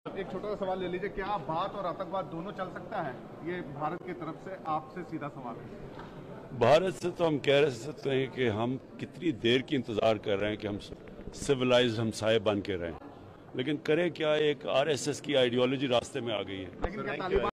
एक छोटा सा सवाल ले लीजिए, क्या भारत और आतंकवाद दोनों चल सकता है? ये भारत की तरफ से आपसे सीधा सवाल है। भारत से तो हम कह सकते हैं कि हम कितनी देर की इंतज़ार कर रहे हैं कि हम सिविलाइज्ड हमसाये बन के रहें, लेकिन करें क्या, एक आरएसएस की आइडियोलॉजी रास्ते में आ गई है। लेकिन क्या तालिबान